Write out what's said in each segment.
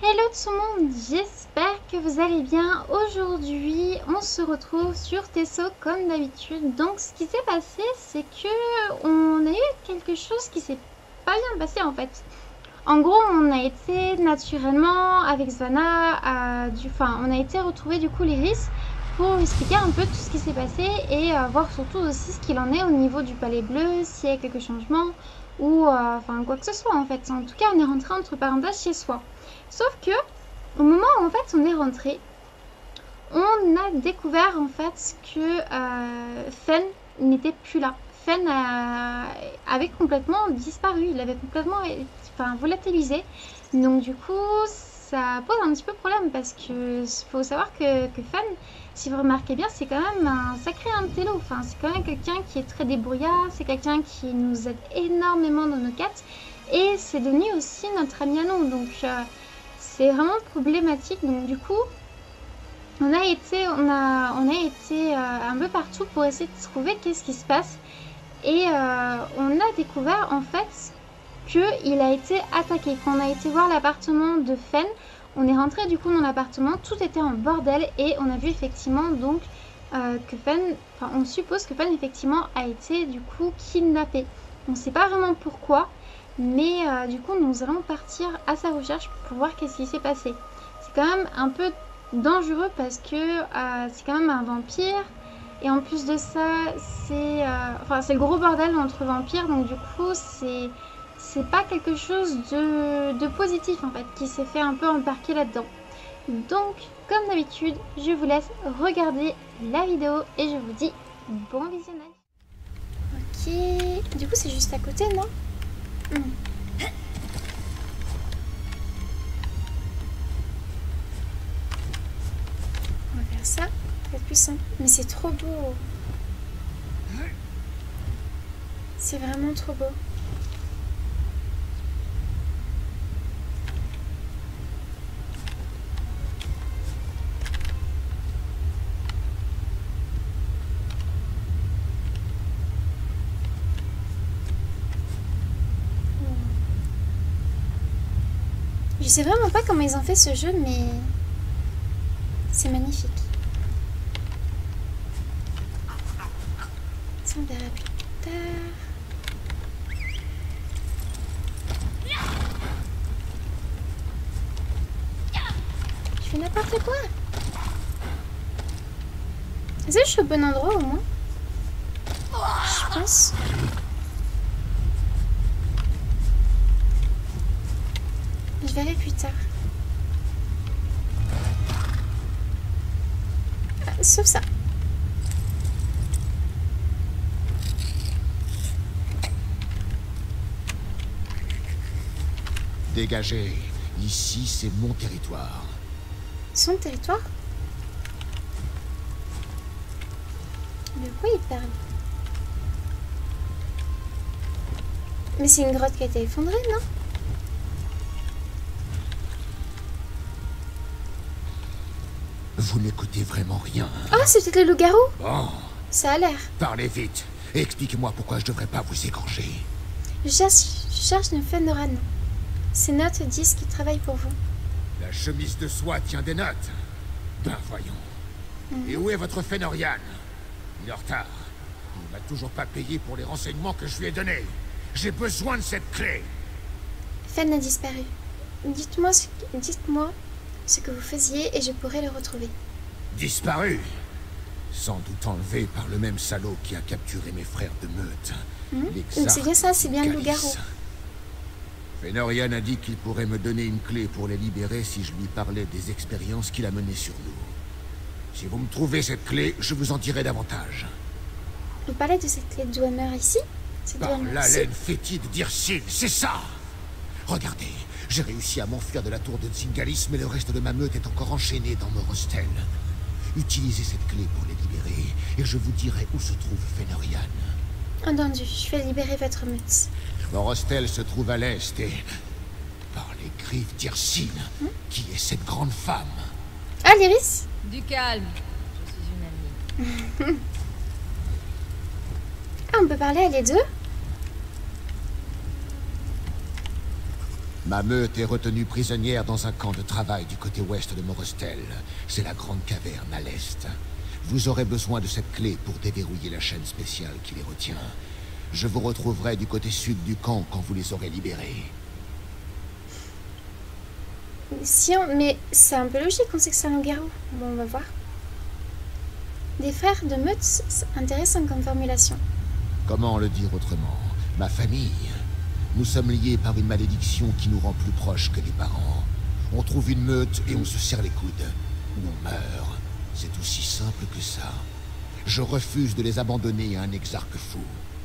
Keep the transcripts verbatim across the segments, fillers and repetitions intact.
Hello tout le monde, j'espère que vous allez bien. Aujourd'hui, on se retrouve sur Tesso comme d'habitude. Donc, ce qui s'est passé, c'est que on a eu quelque chose qui s'est pas bien passé en fait. En gros, on a été naturellement avec Svana, à du, enfin, on a été retrouver du coup l'Iris pour expliquer un peu tout ce qui s'est passé et euh, voir surtout aussi ce qu'il en est au niveau du palais bleu, s'il y a quelques changements ou euh, enfin quoi que ce soit en fait. En tout cas, on est rentré entre parenthèses chez soi. Sauf que au moment où en fait on est rentré, on a découvert en fait que euh, Fen n'était plus là. Fen a, avait complètement disparu, il avait complètement enfin, volatilisé. Donc du coup, ça pose un petit peu problème parce que faut savoir que, que Fen, si vous remarquez bien, c'est quand même un sacré intello. Enfin, c'est quand même quelqu'un qui est très débrouillard, c'est quelqu'un qui nous aide énormément dans nos quêtes et c'est devenu aussi notre ami à nous. Donc euh, c'est vraiment problématique. Donc du coup, on a été, on a, on a été euh, un peu partout pour essayer de trouver qu'est-ce qui se passe. Et euh, on a découvert en fait qu'il a été attaqué. Quand on a été voir l'appartement de Fen, on est rentré du coup dans l'appartement, tout était en bordel et on a vu effectivement donc euh, que Fen, enfin on suppose que Fen effectivement a été du coup kidnappé. On ne sait pas vraiment pourquoi, mais euh, du coup nous allons partir à sa recherche pour voir qu'est-ce qui s'est passé. C'est quand même un peu dangereux parce que euh, c'est quand même un vampire. Et en plus de ça, c'est euh, enfin, c'est le gros bordel entre vampires, donc du coup, c'est c'est pas quelque chose de, de positif en fait, qui s'est fait un peu embarquer là-dedans. Donc, comme d'habitude, je vous laisse regarder la vidéo et je vous dis bon visionnage. Ok, du coup, c'est juste à côté, non? hmm. On va faire ça. Plus simple. Mais c'est trop beau. C'est vraiment trop beau. Je sais vraiment pas comment ils ont fait ce jeu, mais c'est magnifique. Ça, on verra plus tard. Je fais n'importe quoi. Est-ce que je suis au bon endroit au moins? Je pense. Je verrai plus tard. Ah, sauf ça. Dégagez. Ici, c'est mon territoire. Son territoire? De quoi il parle? Mais c'est une grotte qui a été effondrée, non? Vous n'écoutez vraiment rien. Ah, oh, c'est peut-être le loup-garou? Bon. Ça a l'air. Parlez vite. Et expliquez-moi pourquoi je devrais pas vous égorger. Je cherche, je cherche une Fennoran. Ces notes disent qu'il travaille pour vous. La chemise de soie tient des notes. Ben voyons. Mm-hmm. Et où est votre Fënorian? Il est en retard. Il m'a toujours pas payé pour les renseignements que je lui ai donnés. J'ai besoin de cette clé. Fen a disparu. Dites-moi ce, dites-moi ce que vous faisiez et je pourrai le retrouver. Disparu? Sans doute enlevé par le même salaud qui a capturé mes frères de meute. Mm-hmm. C'est bien ça, c'est bien le loup-garou. Fënorian a dit qu'il pourrait me donner une clé pour les libérer si je lui parlais des expériences qu'il a menées sur nous. Si vous me trouvez cette clé, je vous en dirai davantage. Vous parlez de cette clé d'où elle meurt ici? Par l'haleine fétide d'Irsine, c'est ça! Regardez, j'ai réussi à m'enfuir de la tour de Zingalis, mais le reste de ma meute est encore enchaîné dans Morostel. Utilisez cette clé pour les libérer, et je vous dirai où se trouve Fënorian. Entendu, je vais libérer votre meute. Morostel se trouve à l'est et... par les griffes d'Irsine, hmm? Qui est cette grande femme? Ah, l'Iris? Du calme, je suis une amie. Ah, on peut parler à les deux? Ma meute est retenue prisonnière dans un camp de travail du côté ouest de Morostel. C'est la grande caverne à l'est. Vous aurez besoin de cette clé pour déverrouiller la chaîne spéciale qui les retient. Je vous retrouverai du côté sud du camp quand vous les aurez libérés. Si on... Mais c'est un peu logique, on sait que c'est un loup-garou. Bon, on va voir. Des frères de meute, c'est intéressant comme formulation. Comment le dire autrement? Ma famille. Nous sommes liés par une malédiction qui nous rend plus proches que les parents. On trouve une meute et on se serre les coudes. Ou on meurt. C'est aussi simple que ça. Je refuse de les abandonner à un exarque fou.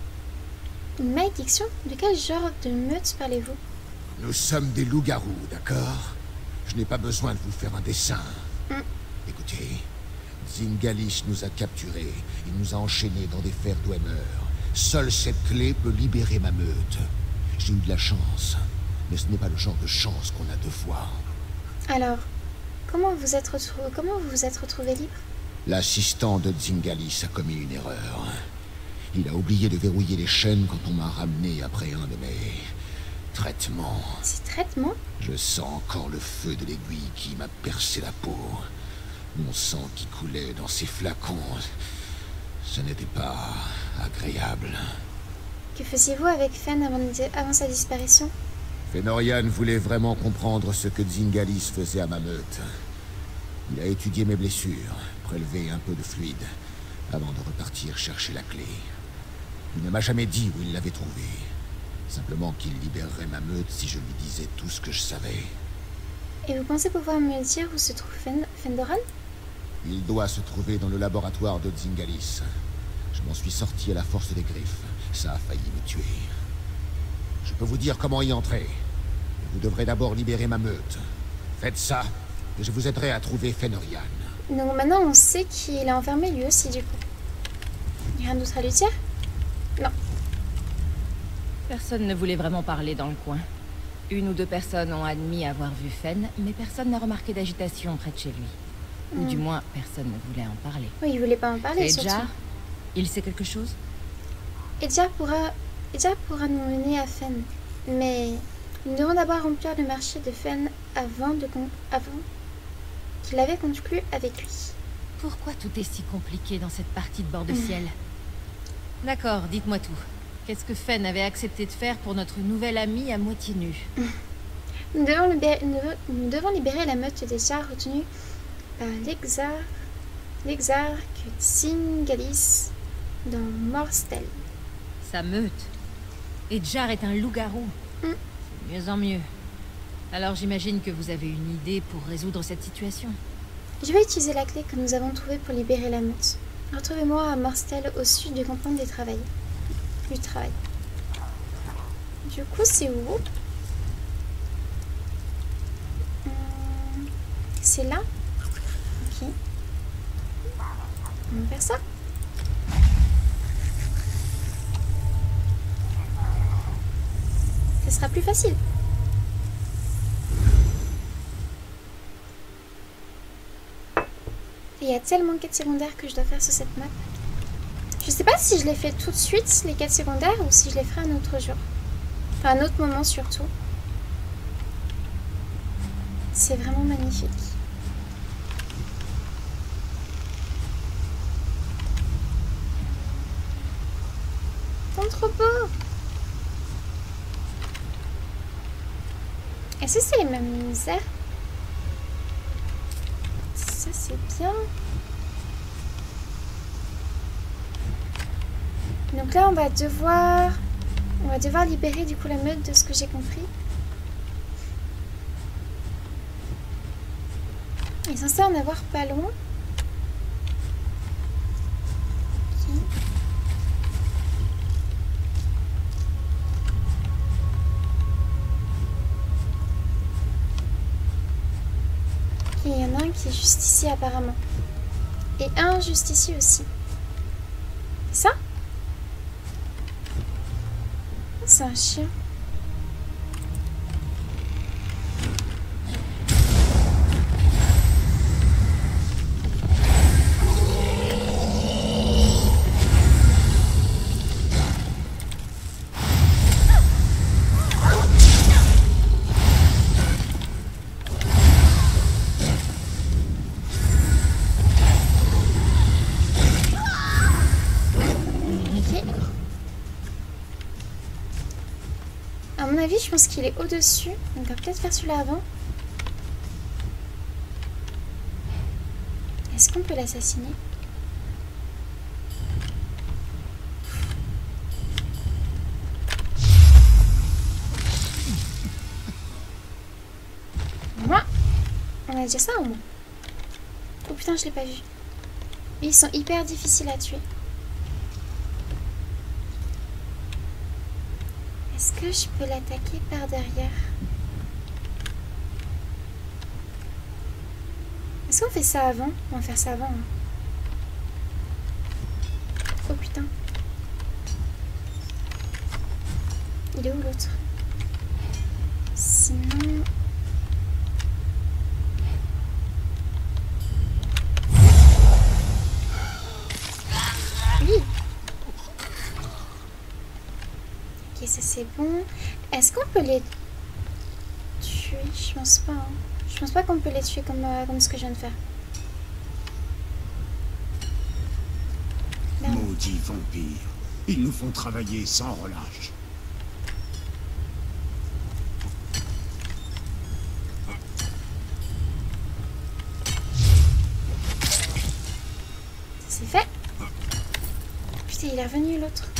Une malédiction? De quel genre de meute parlez-vous? Nous sommes des loups-garous, d'accord? Je n'ai pas besoin de vous faire un dessin. Mm. Écoutez, Zingalis nous a capturés. Il nous a enchaînés dans des fers Dwemer. Seule cette clé peut libérer ma meute. J'ai eu de la chance, mais ce n'est pas le genre de chance qu'on a deux fois. Alors, comment vous êtes retrou- comment vous vous êtes retrouvé libre? L'assistant de Zingalis a commis une erreur. Il a oublié de verrouiller les chaînes quand on m'a ramené après un de mes traitements. Ces traitements? Je sens encore le feu de l'aiguille qui m'a percé la peau. Mon sang qui coulait dans ces flacons. Ce n'était pas agréable. Que faisiez-vous avec Fen avant, avant sa disparition? Fenorian voulait vraiment comprendre ce que Zingalis faisait à ma meute. Il a étudié mes blessures, prélevé un peu de fluide, avant de repartir chercher la clé. Il ne m'a jamais dit où il l'avait trouvée. Simplement qu'il libérerait ma meute si je lui disais tout ce que je savais. Et vous pensez pouvoir me dire où se trouve Fen Fendoran? Il doit se trouver dans le laboratoire de Zingalis. Je m'en suis sorti à la force des griffes. Ça a failli me tuer. Je peux vous dire comment y entrer. Vous devrez d'abord libérer ma meute. Faites ça, et je vous aiderai à trouver Fenorian. Donc maintenant on sait qu'il est enfermé lui aussi du coup. Rien d'autre à lui dire? Non. Personne ne voulait vraiment parler dans le coin. Une ou deux personnes ont admis avoir vu Fen, mais personne n'a remarqué d'agitation près de chez lui. Ou Mm. du moins, personne ne voulait en parler. Oui, il voulait pas en parler Et surtout. Edjar, il sait quelque chose? Edjar pourra... Edjar pourra nous mener à Fen. Mais nous devons d'abord remplir le marché de Fen avant, de con... avant qu'il avait conclu avec lui. Pourquoi tout est si compliqué dans cette partie de bord de Mm. ciel? D'accord, dites-moi tout. Qu'est-ce que Fen avait accepté de faire pour notre nouvel ami à moitié nu? Nous devons, libérer, nous, nous devons libérer la meute d'Edjar retenue par l'exar... l'exarque Zingalis dans Morstel. Sa meute. Edjar est un loup-garou. Mm. C'est mieux en mieux. Alors j'imagine que vous avez une idée pour résoudre cette situation. Je vais utiliser la clé que nous avons trouvée pour libérer la meute. Retrouvez-moi à Morstel au sud du campement des travail. Du travail. Du coup, c'est où? Hum, C'est là? Ok. On va faire ça. Ce sera plus facile. Et il y a tellement de quêtes secondaires que je dois faire sur cette map. Je sais pas si je les fais tout de suite, les quêtes secondaires, ou si je les ferai un autre jour. Enfin, un autre moment surtout. C'est vraiment magnifique. Tant trop beau! Est-ce que c'est les mêmes airs? Ça, c'est bien. Donc là, on va devoir... On va devoir libérer du coup la meute de ce que j'ai compris. Il est censé en avoir pas loin. Ok. Ok, il y en a un qui est juste ici apparemment. Et un juste ici aussi. Ça? C'est un chien. avis, je pense qu'il est au-dessus. Donc on va peut-être faire celui-là avant. Est-ce qu'on peut l'assassiner? Moi, on a déjà ça au moins. Oh putain, je l'ai pas vu. Ils sont hyper difficiles à tuer. Est-ce que je peux l'attaquer par derrière? Est-ce qu'on fait ça avant? On va faire ça avant. Hein. Oh putain. Il est où l'autre? Sinon... Oui. Ok, ça c'est bon. Est-ce qu'on peut les tuer? Je pense pas. Hein. Je pense pas qu'on peut les tuer comme, euh, comme ce que je viens de faire. Merde. Maudits vampires. Ils nous font travailler sans relâche. C'est fait. Putain, il est revenu l'autre.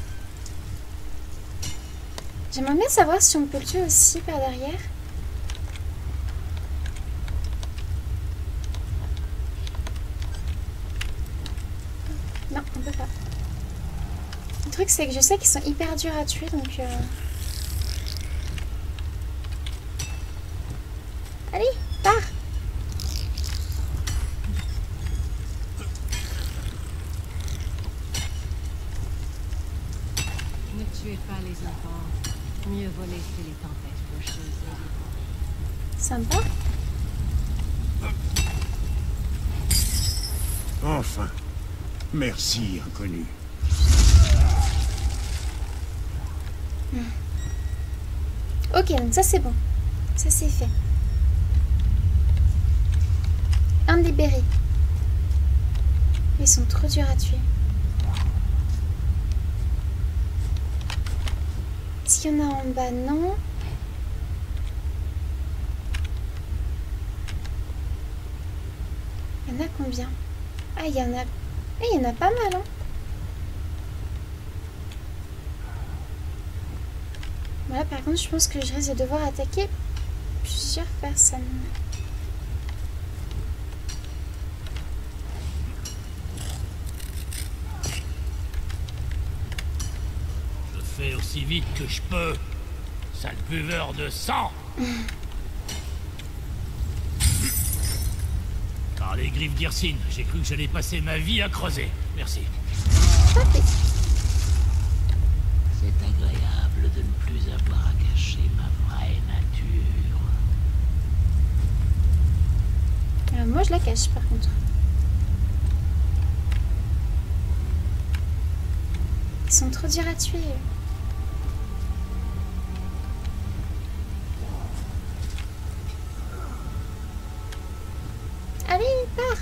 J'aimerais bien savoir si on peut le tuer aussi par derrière. Non, on peut pas. Le truc, c'est que je sais qu'ils sont hyper durs à tuer, donc... Euh... Allez, pars! Ne tuez pas les enfants. Mieux vaut laisser les tempêtes rocheuses. Sympa. Enfin. Merci, inconnu. Hmm. Ok, donc ça c'est bon. Ça c'est fait. Un libéré. Ils sont trop durs à tuer. Est-ce qu'il y en a en bas? Non. Il y en a combien? Ah, il y en a... Eh, il y en a pas mal, hein. Voilà, par contre, je pense que je risque de devoir attaquer plusieurs personnes. Je fais aussi vite que je peux. Sale buveur de sang. Par les griffes d'Irsine, j'ai cru que j'allais passer ma vie à creuser. Merci. Tapez. C'est agréable de ne plus avoir à cacher ma vraie nature. Euh, moi, je la cache, par contre. Ils sont trop durs à tuer. Allez, pars!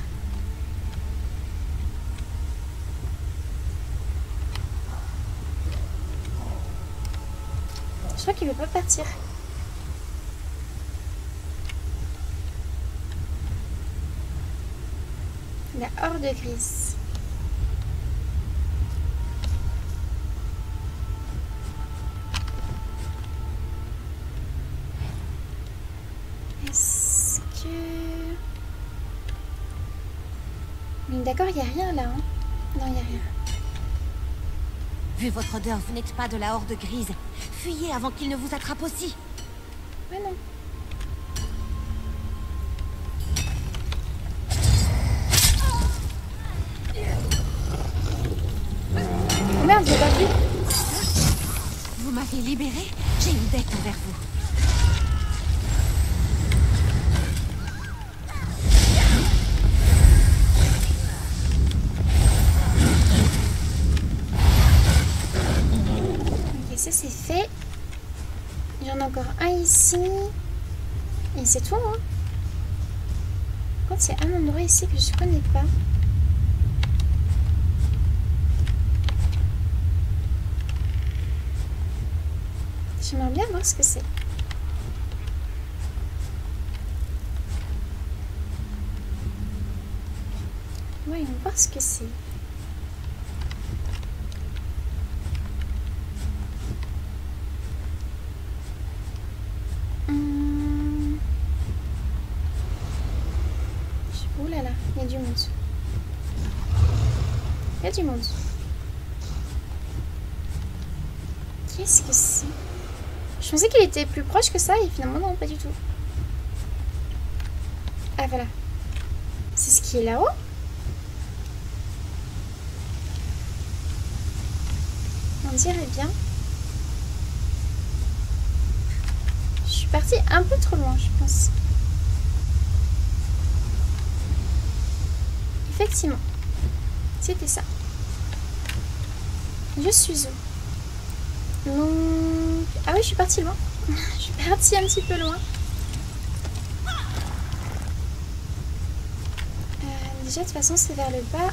Je crois qu'il veut pas partir. La horde grise. Est-ce que... Mais d'accord, il n'y a rien là. Hein? Non, il n'y a rien. Vu votre odeur, vous n'êtes pas de la horde grise. Fuyez avant qu'il ne vous attrape aussi. Ouais, non. Oh merde, j'ai pas vu. Vous m'avez libéré. J'ai une dette envers vous. Ça c'est fait. Il y en a encore un ici. Et c'est tout, hein. Par contre, c'est un endroit ici que je connais pas. J'aimerais bien voir ce que c'est. Voyons voir ce que c'est. Hum... Oh là là, il y a du monde. Il y a du monde. Qu'est-ce que c'est? Je pensais qu'il était plus proche que ça et finalement non, pas du tout. Ah voilà. C'est ce qui est là-haut? On dirait bien. Je suis partie un peu trop loin, je pense. Effectivement. C'était ça. Je suis où? Donc... Ah oui, je suis partie loin. Je suis partie un petit peu loin. Euh, déjà, de toute façon, c'est vers le bas.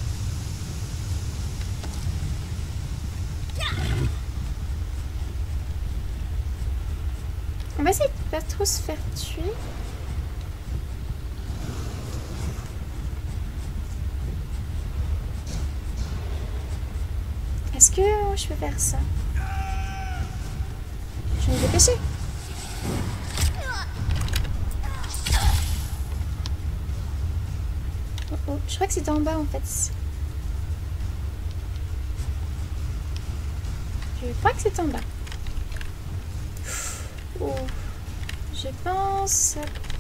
On va essayer de pas trop se faire tuer. Est-ce que je peux faire ça? Je vais me dépêcher. Oh oh, je crois que c'était en bas en fait. Je crois que c'est en bas. Oh, je pense...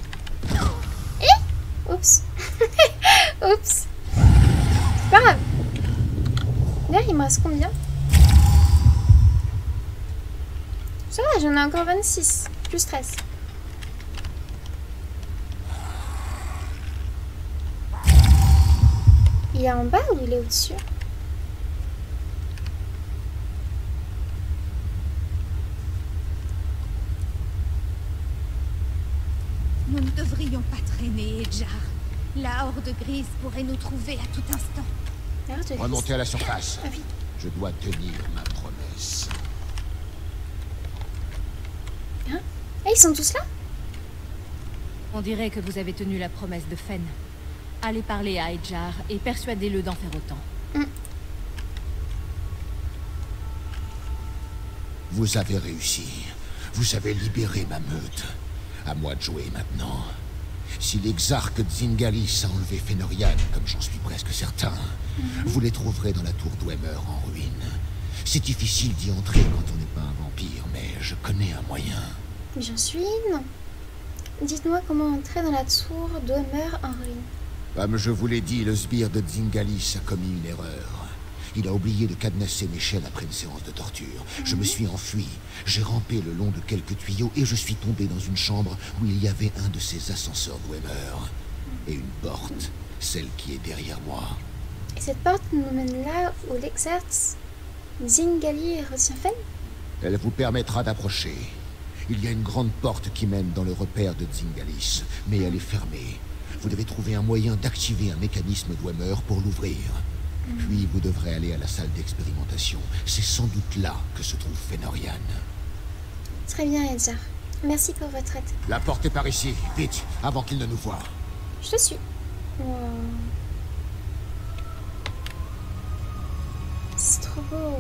Eh? Oups. Oups. C'est pas grave. D'ailleurs, il me reste combien? Ça va, j'en ai encore vingt-six. Plus treize. Il est en bas ou il est au-dessus? Nous ne devrions pas traîner, Edjar. La horde grise pourrait nous trouver à tout instant. Remontez à la surface. Ah oui. Je dois tenir ma promesse. Hein? Eh, ils sont tous là? On dirait que vous avez tenu la promesse de Fen. Allez parler à Edjar et persuadez-le d'en faire autant. Mm. Vous avez réussi. Vous avez libéré ma meute. À moi de jouer maintenant. Si l'exarque Zingalis a enlevé Fenorian, comme j'en suis presque certain, mm-hmm. vous les trouverez dans la tour Dwemer en ruine. C'est difficile d'y entrer quand on n'est pas un vampire, mais je connais un moyen. Mais j'en suis une. Dites-moi comment entrer dans la tour Dwemer en ruine. Comme je vous l'ai dit, le sbire de Zingalis a commis une erreur. Il a oublié de cadenasser mes chaînes après une séance de torture. Mm-hmm. Je me suis enfui. J'ai rampé le long de quelques tuyaux et je suis tombé dans une chambre où il y avait un de ces ascenseurs Dwemer. Et une porte, celle qui est derrière moi. Et cette porte nous mène là où l'exerce Zingali retient Fen? Elle vous permettra d'approcher. Il y a une grande porte qui mène dans le repère de Zingalis, mais elle est fermée. Vous devez trouver un moyen d'activer un mécanisme Dwemer pour l'ouvrir. Puis vous devrez aller à la salle d'expérimentation. C'est sans doute là que se trouve Fenorian. Très bien, Edjar. Merci pour votre aide. La porte est par ici. Vite, avant qu'il ne nous voie. Je te suis. Wow. C'est trop beau.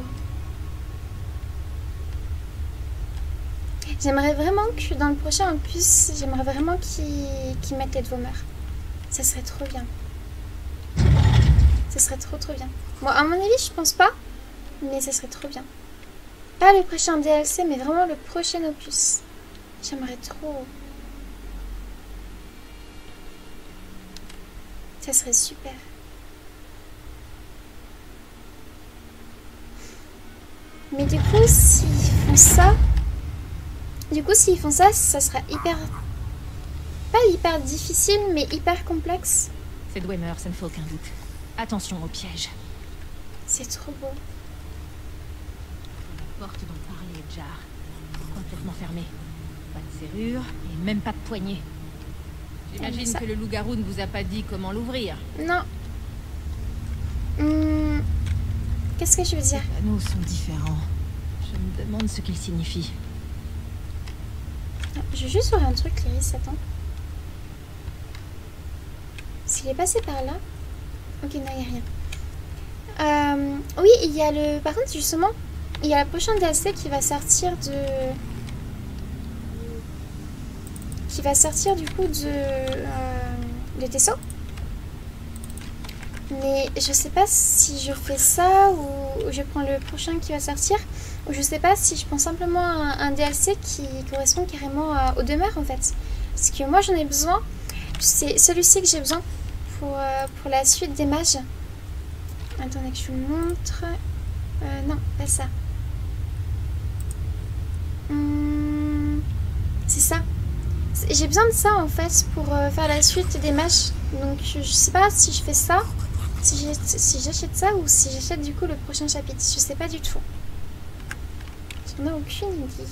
J'aimerais vraiment que dans le prochain opus, j'aimerais vraiment qu'ils qu'ils mettent les Dwemer. Ça serait trop bien. Ça serait trop trop bien. Bon, à mon avis, je pense pas. Mais ça serait trop bien. Pas le prochain D L C, mais vraiment le prochain opus. J'aimerais trop. Ça serait super. Mais du coup, s'ils font ça... Du coup, s'ils font ça, ça sera hyper... Pas hyper difficile, mais hyper complexe. C'est Dwemer, ça ne fait aucun doute. Attention au piège. C'est trop beau. La porte dont parlait Edjar. Complètement fermée. Pas de serrure et même pas de poignée. J'imagine ça... que le loup-garou ne vous a pas dit comment l'ouvrir. Non. Hum... Qu'est-ce que je veux dire? Les panneaux sont différents. Je me demande ce qu'ils signifient. Je vais juste voir un truc, Lyris, attends. S'il est passé par là... Ok, non, il n'y a rien. Euh, oui, il y a le... Par contre, justement, il y a la prochaine D L C qui va sortir de... Qui va sortir, du coup, de... Euh, de Tesso. Mais je sais pas si je fais ça ou je prends le prochain qui va sortir. Ou je sais pas si je prends simplement un, un D L C qui correspond carrément à, aux demeures, en fait. Parce que moi, j'en ai besoin. C'est celui-ci que j'ai besoin pour, euh, pour la suite des mages. Attendez que je vous montre. Euh, non, pas ça. Hum, c'est ça. J'ai besoin de ça en fait pour euh, faire la suite des mages. Donc je, je sais pas si je fais ça, si j'achète si ça ou si j'achète du coup le prochain chapitre. Je sais pas du tout. J'en ai aucune idée.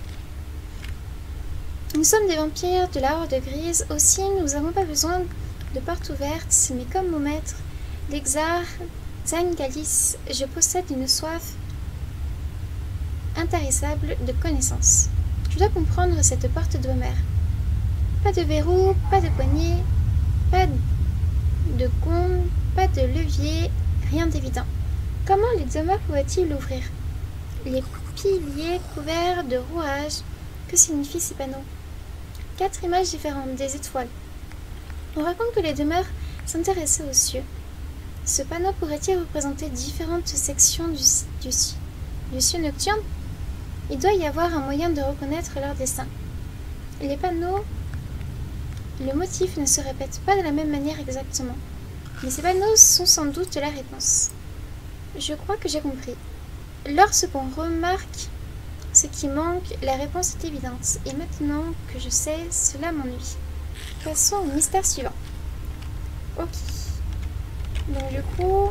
Nous sommes des vampires de la Horde Grise. Aussi, nous n'avons pas besoin de portes ouvertes. Mais comme mon maître, l'exar Zangalis, je possède une soif intarissable de connaissances. Tu dois comprendre cette porte d'Homer. Pas de verrou, pas de poignée, pas de gonds, pas de levier, rien d'évident. Comment les demeures pouvaient-ils l'ouvrir? Les piliers couverts de rouages. Que signifient ces panneaux? Quatre images différentes des étoiles. On raconte que les demeures s'intéressaient aux cieux. Ce panneau pourrait-il représenter différentes sections du, du, du ciel nocturne? Il doit y avoir un moyen de reconnaître leur dessin. Les panneaux, le motif ne se répète pas de la même manière exactement. Mais ces panneaux sont sans doute la réponse. Je crois que j'ai compris. Lorsqu'on remarque ce qui manque, la réponse est évidente. Et maintenant que je sais, cela m'ennuie. Passons au mystère suivant. Ok. Donc du coup,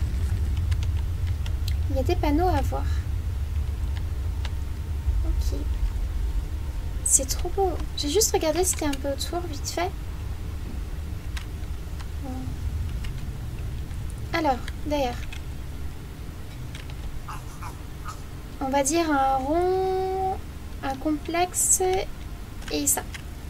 il y a des panneaux à voir. Ok. C'est trop beau. J'ai juste regardé ce qu'il y a un peu autour, vite fait. Bon. Alors, d'ailleurs. On va dire un rond, un complexe et ça.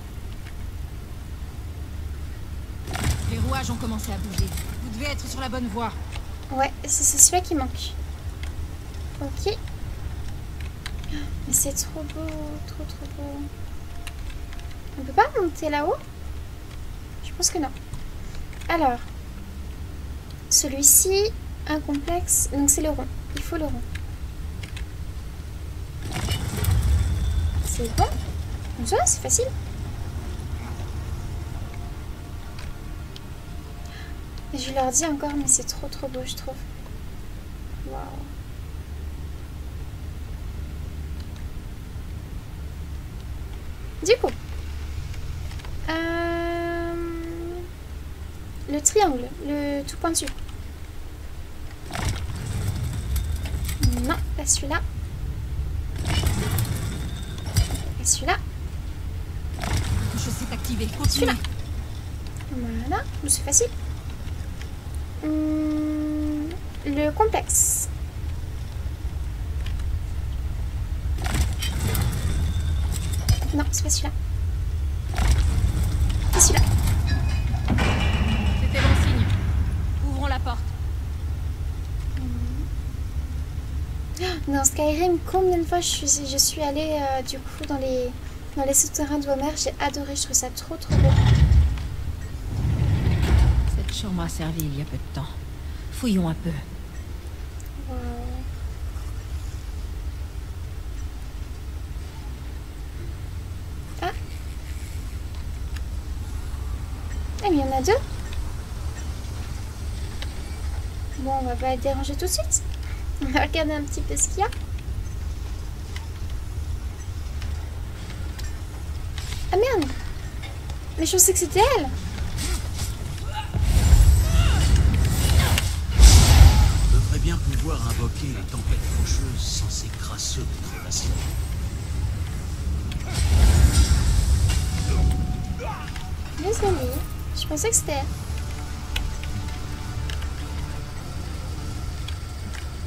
Les rouages ont commencé à bouger. Vous devez être sur la bonne voie. Ouais, c'est celui-là qui manque. Ok. Mais c'est trop beau, trop trop beau. On peut pas monter là-haut? Je pense que non. Alors, celui-ci, un complexe, donc c'est le rond. Il faut le rond. C'est bon. Comme ça, c'est facile. Et je leur dis encore, mais c'est trop trop beau, je trouve. Waouh. Du coup, euh, le triangle, le tout pointu. Non, pas celui-là. Pas celui-là. Je sais activer. Celui-là. Voilà, c'est facile. Hum, le complexe. Non, c'est pas celui-là. C'est celui-là. C'était bon signe. Ouvrons la porte. Dans Skyrim, combien de fois je suis, je suis allée euh, du coup dans les, dans les souterrains de Homer. J'ai adoré, je trouve ça trop trop beau. Cette chambre a servi il y a peu de temps. Fouillons un peu. Wow. Ah. Ah, mais il y en a deux. Bon, on va pas être dérangé tout de suite. On va regarder un petit peu ce qu'il y a. Ah merde! Mais je pensais que c'était elle! On devrait bien pouvoir invoquer les tempêtes rocheuses sans ces crasseux dégradations. Désolée, je pensais que c'était elle.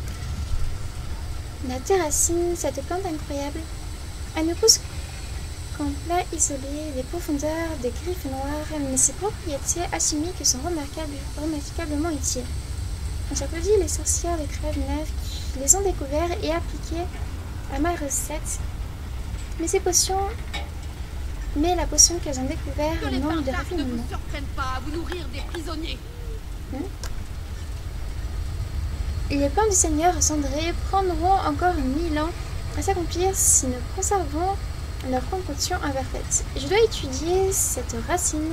La terracine, cette plante incroyable, elle ne pousse camp plat isolé, des profondeurs, des griffes noires, mais ses propriétés alchimiques sont remarquables, remarquablement utiles. J'applaudis les sorcières de Crève-Neuve qui les ont découverts et appliqués à ma recette. Mais ces potions... Mais la potion qu'elles ont découvert manque de raffinement. Ne vous surprennent pas à vous nourrir des prisonniers. Hmm. Les plans du Seigneur cendré prendront encore mille ans à s'accomplir si nous conservons leur concoction imparfaite. Je dois étudier cette racine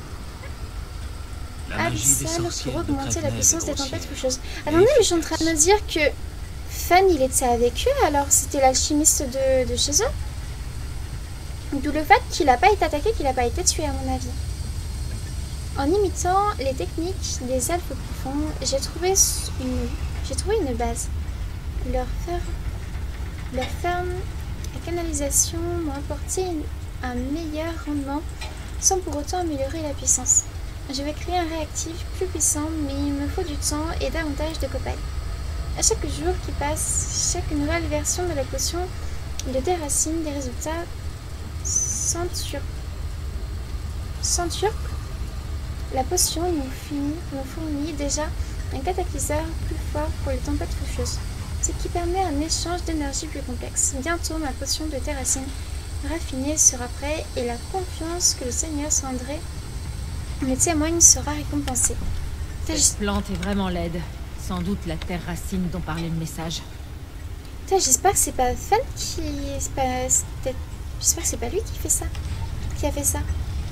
abyssale pour augmenter la puissance des tempêtes foucheuses. Attendez, mais je suis en train de me dire que Fan, il était avec eux, alors c'était l'alchimiste de, de chez eux. D'où le fait qu'il n'a pas été attaqué, qu'il n'a pas été tué à mon avis. En imitant les techniques des elfes profonds, j'ai trouvé une, j'ai trouvé une base. Leur, fer, leur ferme et canalisation m'ont apporté un meilleur rendement sans pour autant améliorer la puissance. Je vais créer un réactif plus puissant, mais il me faut du temps et davantage de copailles. À chaque jour qui passe, chaque nouvelle version de la potion de déracine des résultats centurques. Centurques. La potion nous, finit, nous fournit déjà un catalyseur plus fort pour les tempêtes faucheuses, ce qui permet un échange d'énergie plus complexe. Bientôt, ma potion de terracine raffinée sera prête et la confiance que le Seigneur Cendré me témoigne sera récompensée. Cette plante est vraiment laide. Sans doute la terre racine dont parlait le message. J'espère que c'est pas Fan qui... J'espère que c'est pas lui qui fait ça. Qui a fait ça.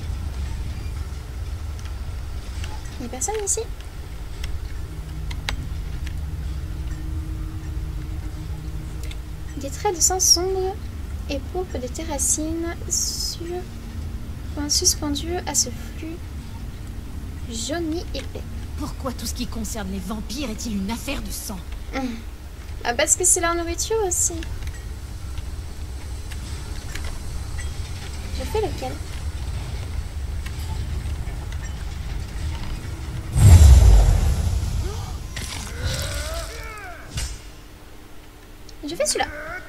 Il n'y a personne ici? Des traits de sang sombres et pourpres de terracine sur... suspendus à ce flux jauni épais. Pourquoi tout ce qui concerne les vampires est-il une affaire de sang? Mmh. Ah, parce que c'est leur nourriture aussi. Je fais lequel? Je fais celui-là.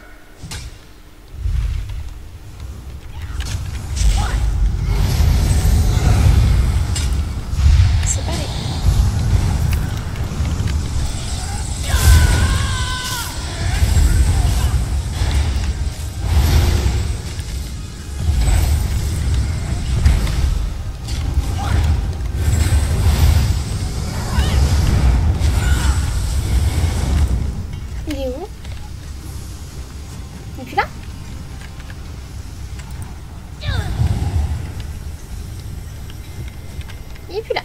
C'est pareil. Il est où? Et puis là? Et puis là.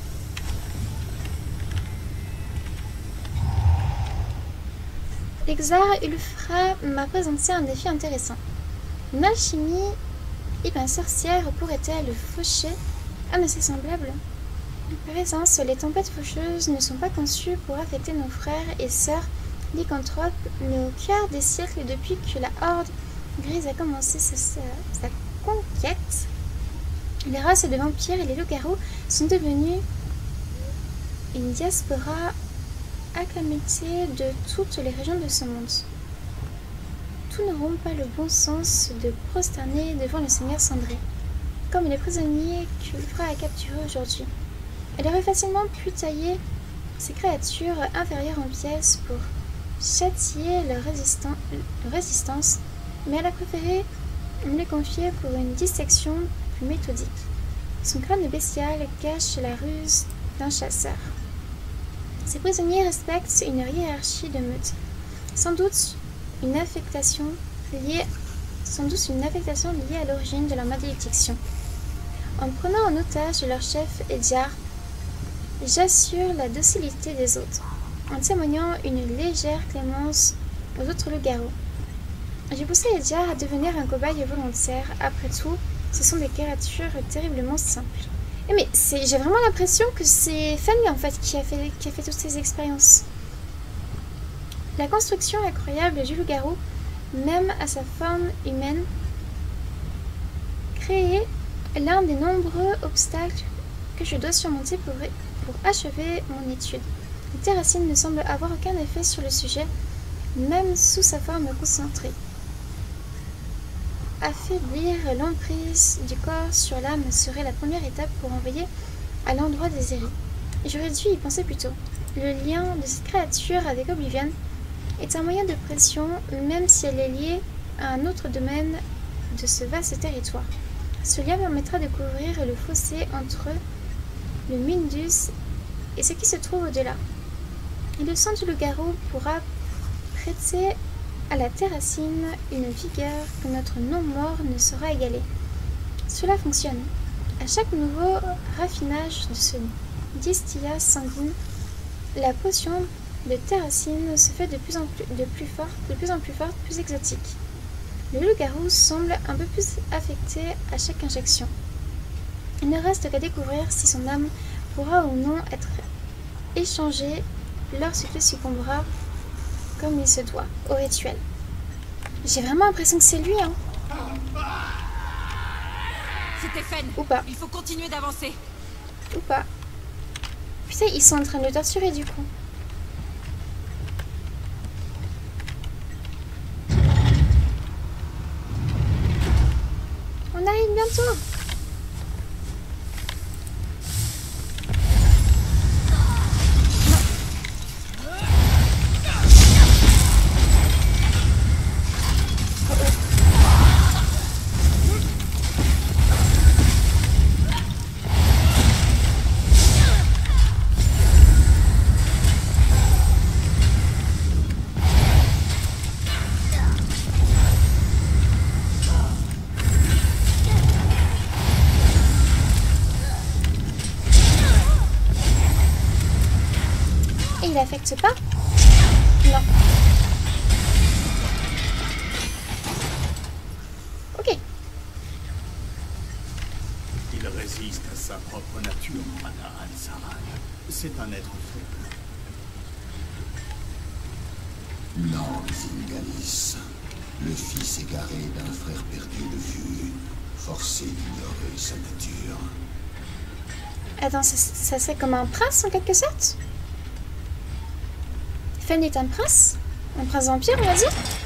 L'exar Ulfra m'a présenté un défi intéressant. Une alchimie et ben sorcière pourrait-elle faucher? Ah mais c'est semblable. Par essence, les tempêtes faucheuses ne sont pas conçues pour affecter nos frères et sœurs lycanthropes, mais au cœur des siècles depuis que la Horde Grise a commencé sa, sa, sa conquête, les races de vampires et les loups-garous sont devenus une diaspora acclimatée de toutes les régions de ce monde. Tous n'auront pas le bon sens de prosterner devant le Seigneur Cendré, comme les prisonniers qu'Ulfra a capturés aujourd'hui. Elle aurait facilement pu tailler ces créatures inférieures en pièces pour châtier leur, résistan leur résistance, mais elle a préféré me les confier pour une dissection plus méthodique. Son crâne bestial cache la ruse d'un chasseur. Ces prisonniers respectent une hiérarchie de meute, sans doute une affectation liée, sans doute une affectation liée à l'origine de leur malédiction. En prenant en otage leur chef Edjar, j'assure la docilité des autres, en témoignant une légère clémence aux autres loups-garous. J'ai poussé Edjar à devenir un cobaye volontaire. Après tout, ce sont des créatures terriblement simples. Et mais j'ai vraiment l'impression que c'est Fanny en fait qui a fait, qui a fait toutes ces expériences. La construction incroyable du loup-garou, même à sa forme humaine, créait l'un des nombreux obstacles que je dois surmonter pour, pour achever mon étude. Le terracine ne semble avoir aucun effet sur le sujet, même sous sa forme concentrée. affaiblir l'emprise du corps sur l'âme serait la première étape pour envoyer à l'endroit désiré. J'aurais dû y penser plus tôt. Le lien de cette créature avec Oblivion est un moyen de pression, même si elle est liée à un autre domaine de ce vaste territoire. Ce lien permettra de couvrir le fossé entre le Mundus et ce qui se trouve au-delà. Et le sang du loup-garou pourra prêter à la terracine une vigueur que notre non-mort ne saura égaler. Cela fonctionne. À chaque nouveau raffinage de ce distillat sanguine, la potion de terracine se fait de plus en plus, de plus forte, de plus en plus forte, plus exotique. Le loup-garou semble un peu plus affecté à chaque injection. Il ne reste qu'à découvrir si son âme pourra ou non être échangée lorsqu'il succombera comme il se doit au rituel. J'ai vraiment l'impression que c'est lui, hein. C'était Fen. Ou pas. Il faut continuer d'avancer. Ou pas. Putain, ils sont en train de le torturer du coup. On arrive bientôt. Il affecte pas? Non. Ok. Il résiste à sa propre nature, Ana Al-Sarad. C'est un être faible. Non, Zingalis. Le fils égaré d'un frère perdu de vue, forcé d'ignorer sa nature. Attends, ça, ça serait comme un prince en quelque sorte? Fen est un prince? Un prince vampire, on va dire?